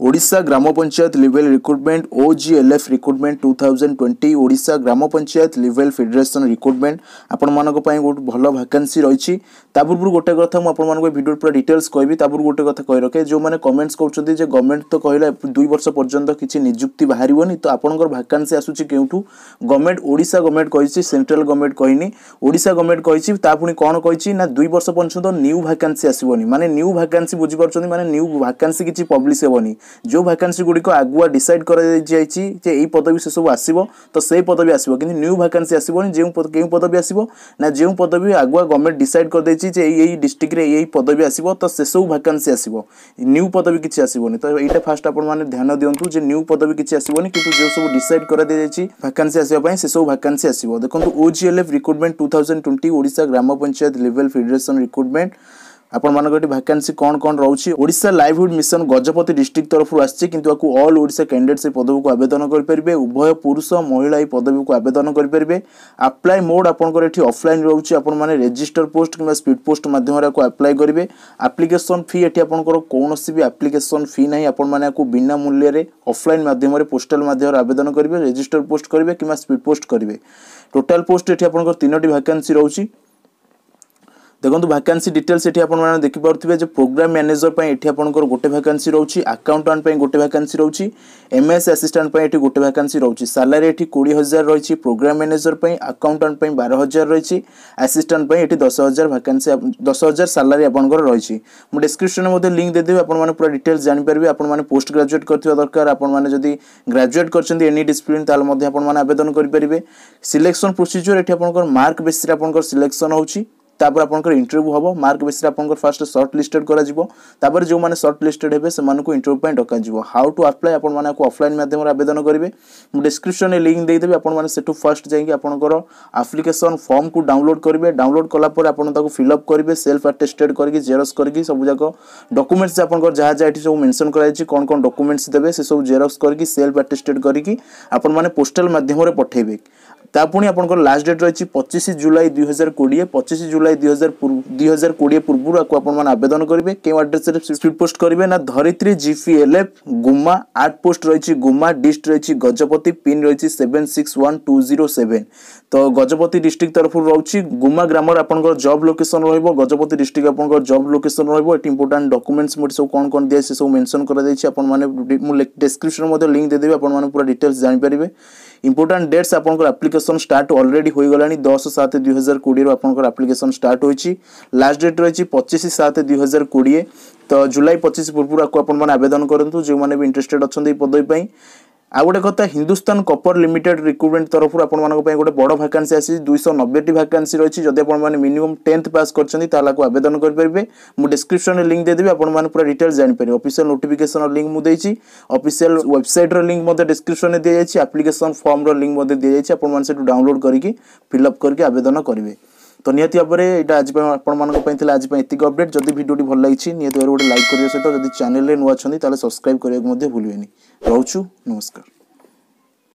Odisha Gram Panchayat level recruitment OGLF recruitment 2020 Odisha Gram Panchayat level federation recruitment आपण मानक पई गोटे भल वैकेंसी रही पूर्व गोटे कथा मुझे वीडियो पूरा डिटेल्स कहबी गोटे कथा कही रखे जो मैंने कमेंट्स कर गवर्नमेंट तो कहला 2 वर्ष पर्यंत किसी निजुक्ति बाहर तो आपंकर वैकेंसी आसूची केउठू गवर्नमेंट ओडिशा गवर्नमेंट कही सेंट्रल गवर्नमेंट कहनी ओडिशा गवर्नमेंट कही पुणी कौन कही ना 2 वर्ष पर्यंत न्यू वैकेंसी आसबनी माने न्यू वैकेंसी बुझीपार माने न्यू वैकेंसी किसी पब्लिश हेबनी जो वैकेंसी गुड़िक आगुआ डिसाइड कर पदवी से सब आसो तो से पदवी आसो कि न्यू वैकेंसी आसबनी जो पदवी आसो ना जो पदवी आगुआ गवर्नमेंट डिसाइड कर डिस्ट्रिक्ट रे यही पदवी आसो तो से सब वैकेंसी आसो न्यू पदवी किसी आसबनी तो यहाँ फास्ट आप ध्यान दिंतु जे न्यू पदवी किसी आसबनी कि जो सब डिसाइड कर वैकेंसी आसवाई से सब वैकेंसी आसो देखो OGLF recruitment 2020 Odisha Gram Panchayat level federation recruitment आपण मानक वैकेंसी कौन कौन रोचे Odisha livelihood mission Gajapati district तरफ आसी किंतु ऑल ओडिशा कैंडिडेट से पदवी को आवेदन करेंगे उभय पुरुष महिला ये पदवी को आवेदन करेंगे अप्लाई मोड आपंकर ये ऑफलाइन रोचे आपण माने रजिस्टर पोस्ट कि स्पीड पोस्ट माध्यम अप्लाई करेंगे एप्लिकेशन फी ये आपंकर कौन भी एप्लिकेशन फी ना आपण माने बिना मूल्य ऑफलाइन माध्यम पोस्टल माध्यम आवेदन करेंगे रजिस्टर पोस्ट करेंगे कि स्पीड पोस्ट करेंगे टोटाल पोस्ट ये आपंकर 3टी वैकेंसी रोचे देखो वैकेंसी डिटेल्स ये देखिपे जो प्रोग्राम मैनेजर ये आपंकर गोटे वैकेंसी रोचे अकाउंटेंट गोटे वैकेंसी रोचे MS असिस्टेंट ये गोटे वैकेंसी रोचे सैलरी ये 20,000 रही प्रोग्राम मैनेजर अकाउंटेंट 12,000 रही असिस्टेंट ये 10,000 वैकेंसी 10,000 सैलरी आपंकर रही मुझे डिस्क्रिप्शन में लिंक देदेवी आपने पूरा डिटेल्स जानीपारे आपने पोस्ट ग्रेजुएट करथिबा दरकार आपने जदि ग्रेजुएट करछन्ती एनी डिसिप्लिन ताल मध्ये आपने आवेदन करेंगे सिलेक्शन प्रोसीजर ये आपंकर मार्क बेसिस आपंकर सिलेक्शन होची तापर आपनकर इंटरव्यू हबो मार्क बेसिस आपनकर फर्स्ट शॉर्ट लिस्टेड करा जिवो तापर जो माने शॉर्ट लिस्टेड हेबे से मानको इंटरव्यू पय डका जिवो हाउ टू अप्लाई आपन माने को ऑफलाइन माध्यम रे आवेदन करिवे मु डिस्क्रिप्शन में लिंक दे देबे आपन माने सेटू फर्स्ट जाई आपनकर एप्लिकेशन फॉर्म को डाउनलोड करिवे डाउनलोड कला पर आपन ताको फिल अप करिवे सेल्फ अटेस्टेड करके जेरॉक्स करके सब जाको डॉक्यूमेंट्स आपनकर जहा जहा सब मेंशन कराई छि कोन कोन डॉक्यूमेंट्स देबे से सब जेरॉक्स करके सेल्फ अटेस्टेड करके आपन माने पोस्टल माध्यम रे पठेबे तापुणी आपनकर लास्ट डेट रही 25 जुलाई 2020 25 जुलाई 2020 पूर्व आपन माने आवेदन करेंगे के एड्रेस रे स्पीड पोस्ट करेंगे ना धरित्री GPLF गुम्मा 8 पोस्ट रही गुम्मा डिस्ट रही गजपति पिन रही 761207 तो गजपति डिस्ट्रिक्ट तरफ रही गुम्मा ग्रामर आपनकर जॉब लोकेशन रहिबो गजपति डिस्ट्रिक्ट आपनकर जॉब लोकेशन रहिबो एटी इंपोर्टेंट डॉक्यूमेंट्स मोड सब कोन कोन दिया से सब मेंशन करा जाय छि आपन माने मु डिस्क्रिप्शन मध्ये लिंक दे देबे आपन माने पूरा डिटेल्स जानि परिबे इंपोर्टेंट डेट्स आपनकर एप्लिकेशन स्टार्ट ऑलरेडी हो गलानी 10/7/2020 आपनकर एप्लिकेशन स्टार्ट होईची लास्ट डेट रही 25/7/2020 तो जुलाई 25 पूर्व आपन माने आवेदन करंतु जो माने भी इंटरेस्टेड अछन पदवी पई आ गोटे कथा हिंदुस्तान कॉपर लिमिटेड रिक्रूटमेंट तरफ आपण मानक पई गोटे बड़ वैकेंसी आसी 290 वैकेंसी रही जदि आपण माने मिनिमम 10th पास करछन्ती ताला को आवेदन कर परिबे मु डिस्क्रिप्शन में लिंक दे देबे आपण माने पूरा डिटेल्स जानि परिबे ऑफिशियल नोटिफिकेशन लिंक मु देछि ऑफिशियल वेबसाइट रो लिंक मध्ये डिस्क्रिप्शन में दिया जायछि एप्लिकेशन फॉर्म रो लिंक मध्ये दिया जायछि आपण माने से डाउनलोड करके फिल अप करके आवेदन करिवे तो नियति भाବରେ एटा आज आपण मानक पई थिला आज पई एतिक अपडेट जदि वीडियोटी भल लागिछि नियति भाବରେ गोटे लाइक करियो सहित जदि चैनल रे नुवा छथि ताले सब्सक्राइब करियो मध्ये भूलिबेनी रहउछु नमस्कार।